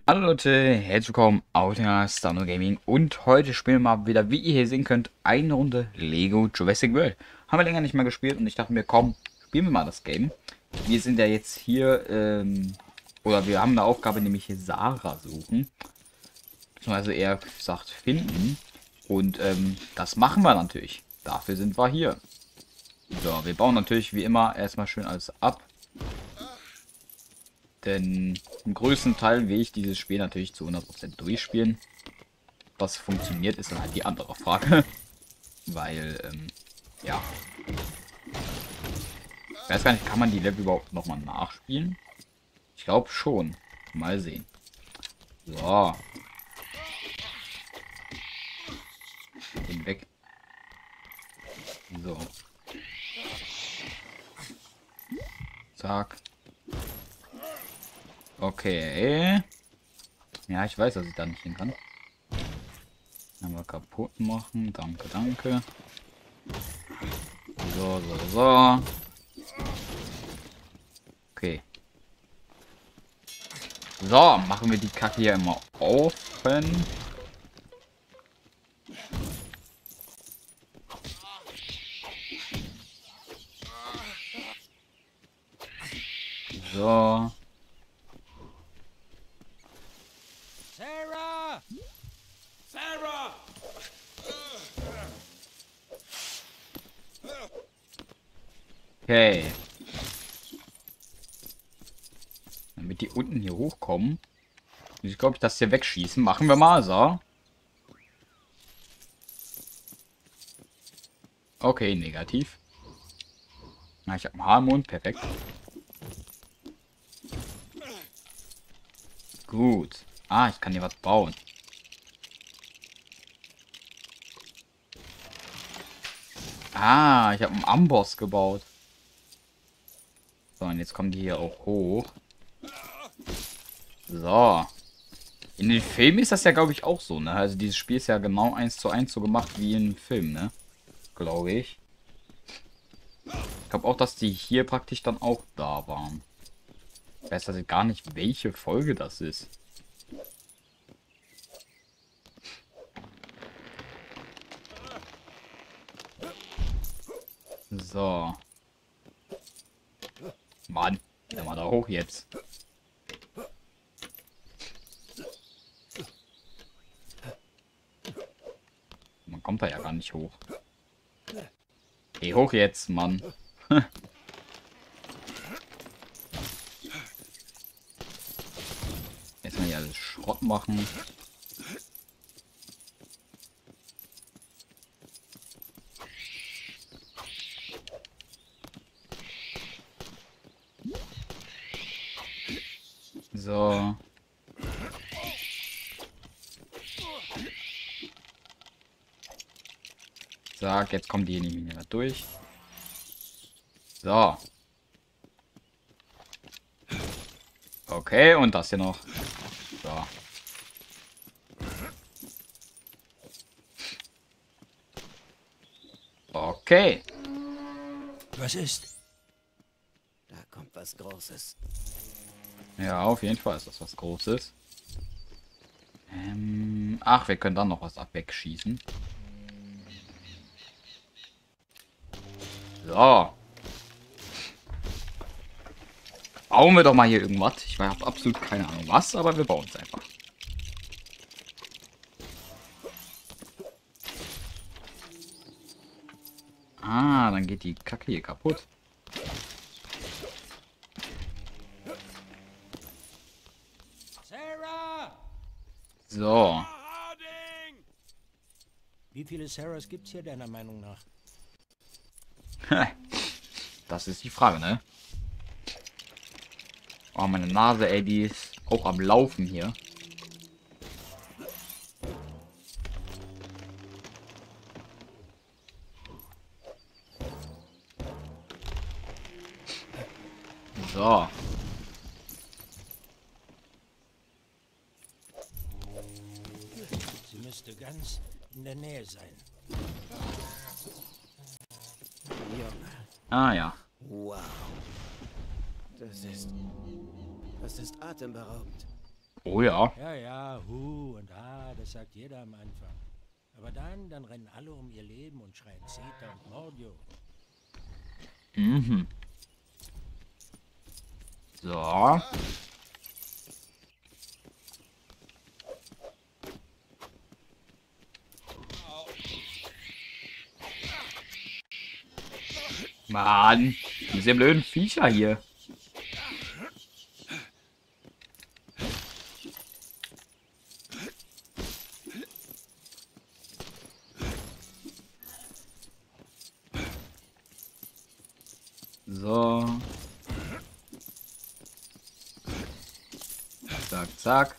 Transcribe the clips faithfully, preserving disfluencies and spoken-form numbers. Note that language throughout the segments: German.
Hallo Leute, herzlich willkommen auf der Stano Gaming und heute spielen wir mal wieder, wie ihr hier sehen könnt, eine Runde Lego Jurassic World. Haben wir länger nicht mehr gespielt und ich dachte mir, komm, spielen wir mal das Game. Wir sind ja jetzt hier, ähm, oder wir haben eine Aufgabe, nämlich hier Sarah suchen. Beziehungsweise eher gesagt finden. Und ähm, das machen wir natürlich. Dafür sind wir hier. So, wir bauen natürlich wie immer erstmal schön alles ab. Denn im größten Teil will ich dieses Spiel natürlich zu hundert Prozent durchspielen. Was funktioniert, ist dann halt die andere Frage. Weil, ähm, ja. Ich weiß gar nicht, kann man die Level überhaupt nochmal nachspielen? Ich glaube schon. Mal sehen. So. Den weg. So. Zack. Okay. Ja, ich weiß, dass ich da nicht hin kann. Einmal kaputt machen. Danke, danke. So, so, so. Okay. So, machen wir die Kacke hier immer offen. So. Sarah! Sarah! Okay. Damit die unten hier hochkommen. Ich glaube, ich das hier wegschießen. Machen wir mal so. Okay, negativ. Na, ich habe einen Haar im Mund. Perfekt. Gut. Ah, ich kann hier was bauen. Ah, ich habe einen Amboss gebaut. So, und jetzt kommen die hier auch hoch. So. In den Filmen ist das ja, glaube ich, auch so, ne? Also dieses Spiel ist ja genau eins zu eins so gemacht wie in Film, ne? Glaube ich. Ich glaube auch, dass die hier praktisch dann auch da waren. Ich weiß also gar nicht, welche Folge das ist. So. Mann, geh mal da hoch jetzt. Man kommt da ja gar nicht hoch. Geh hoch jetzt, Mann. Jetzt mal hier alles Schrott machen. So. Sag, jetzt kommen die nicht mehr durch. So. Okay, und das hier noch. So. Okay. Was ist? Da kommt was Großes. Ja, auf jeden Fall ist das was Großes. Ähm, ach, wir können dann noch was ab wegschießen. So. Bauen wir doch mal hier irgendwas. Ich habe absolut keine Ahnung was, aber wir bauen es einfach. Ah, dann geht die Kacke hier kaputt. Sarah! So. Wie viele Sarahs gibt's hier deiner Meinung nach? Das ist die Frage, ne? Oh, meine Nase, ey, die ist auch am Laufen hier. So. Sie müsste ganz in der Nähe sein. Junge. Ah ja. Wow. Das ist... Das ist atemberaubend. Oh ja. Ja, ja, Hu und Ha, das sagt jeder am Anfang. Aber dann, dann rennen alle um ihr Leben und schreien Zeta und Mordio. Mhm. So. Mann, diese blöden Viecher hier. So. Zack, zack.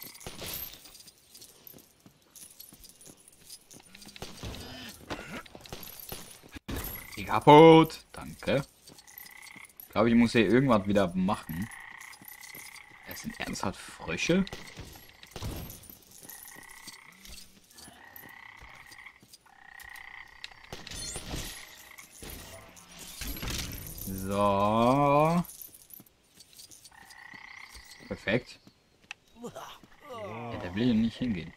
Die kaputt. Danke. Ich glaube, ich muss hier irgendwas wieder machen. Es sind ernsthaft Frösche. So. Perfekt. Ja, der will hier nicht hingehen.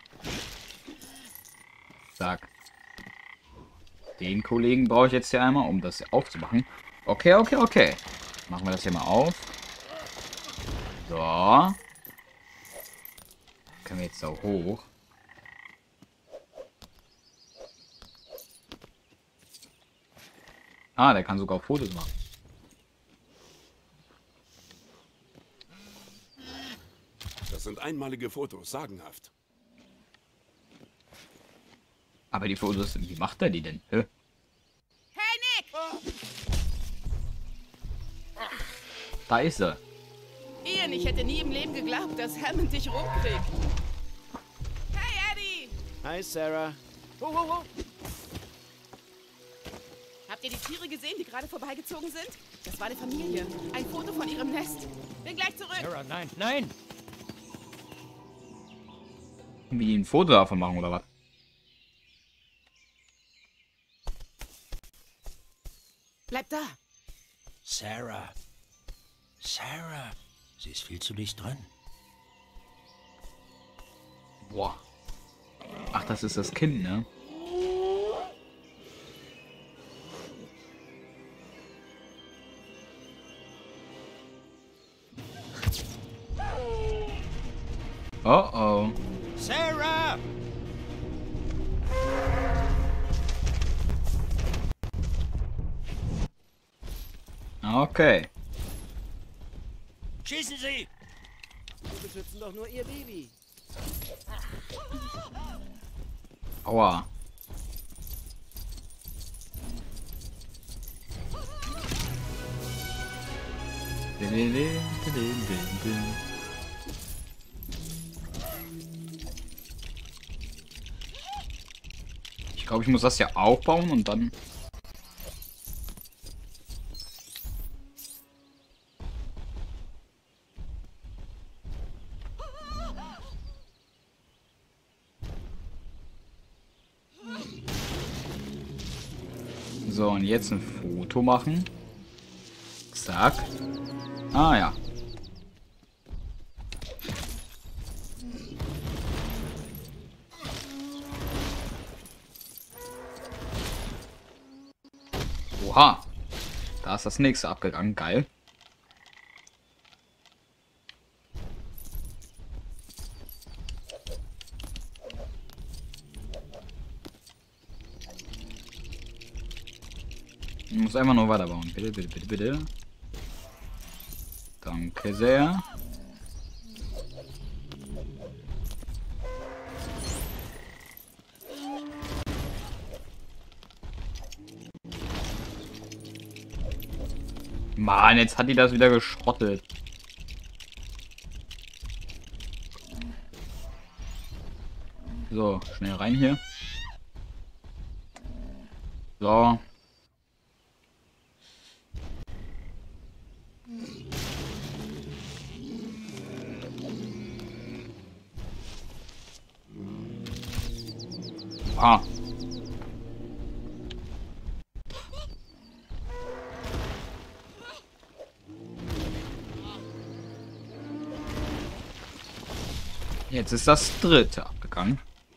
Zack. Den Kollegen brauche ich jetzt hier einmal, um das hier aufzumachen. Okay, okay, okay. Machen wir das hier mal auf. So. Können wir jetzt da hoch. Ah, der kann sogar Fotos machen. Das sind einmalige Fotos, sagenhaft. Aber die Fotos, wie macht er die denn? Hä? Hey Nick! Da ist er. Ian, ich hätte nie im Leben geglaubt, dass Hammond dich rumkriegt. Hey Eddie! Hi, Sarah. Ho, ho, ho. Habt ihr die Tiere gesehen, die gerade vorbeigezogen sind? Das war eine Familie. Ein Foto von ihrem Nest. Bin gleich zurück. Sarah, nein, nein! Wie die ein Foto davon machen oder was? Bleib da. Sarah. Sarah. Sie ist viel zu dicht dran. Boah. Ach, das ist das Kind, ne? Oh oh. Sarah! Okay. Schießen Sie! Wir beschützen doch nur ihr Baby. Aua. Ich glaube, ich muss das ja aufbauen und dann... So, und jetzt ein Foto machen. Zack. Ah ja. Oha. Da ist das nächste abgegangen. Geil. Ich muss einfach nur weiterbauen. Bitte, bitte, bitte, bitte. Danke sehr. Mann, jetzt hat die das wieder geschrottet. So, schnell rein hier. So. Ah. Jetzt ist das dritte abgegangen.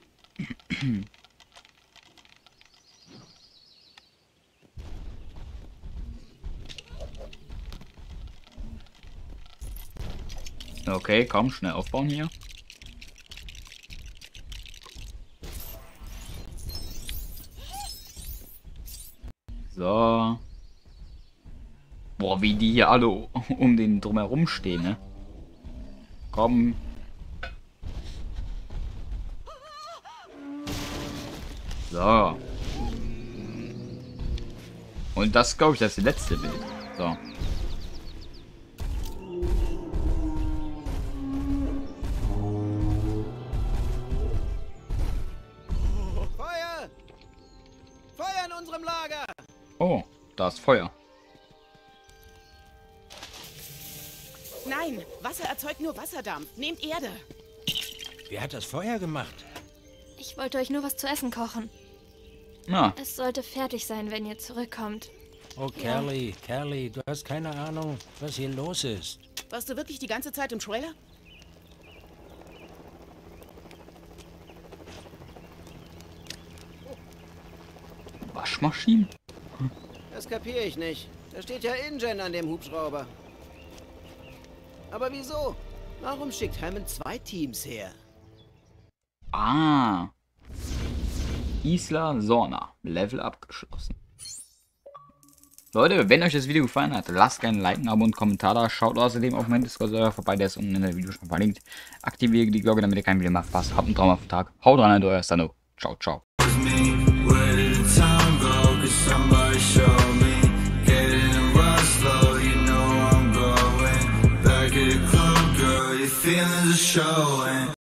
Okay, komm, schnell aufbauen hier. So. Boah, wie die hier alle um den drumherum stehen, ne? Komm. So. Und das, glaube ich, das letzte Bild. So. Feuer! Feuer in unserem Lager! Oh, da ist Feuer. Nein, Wasser erzeugt nur Wasserdampf. Nehmt Erde. Wer hat das Feuer gemacht? Ich wollte euch nur was zu essen kochen. Na, Es sollte fertig sein, wenn ihr zurückkommt. Oh, Ja. Kelly, Kelly, du hast keine Ahnung, was hier los ist. Warst du wirklich die ganze Zeit im Trailer? Waschmaschinen? Das kapiere ich nicht. Da steht ja InGen an dem Hubschrauber. Aber wieso? Warum schickt Hammond zwei Teams her? Ah. Isla Sorna. Level abgeschlossen. Leute, wenn euch das Video gefallen hat, lasst gerne ein Like, ein Abo und einen Kommentar da. Schaut außerdem auf meinen Discord-Server vorbei, der ist unten in der Video schon verlinkt. Aktiviere die Glocke, damit ihr kein Video mehr verpasst. Habt einen traumhaften Tag. Haut rein, euer Stano. Ciao, ciao. Where did the time go? Could somebody show me? Getting a run slow, you know I'm going back at the club, girl. Your feelings are showing.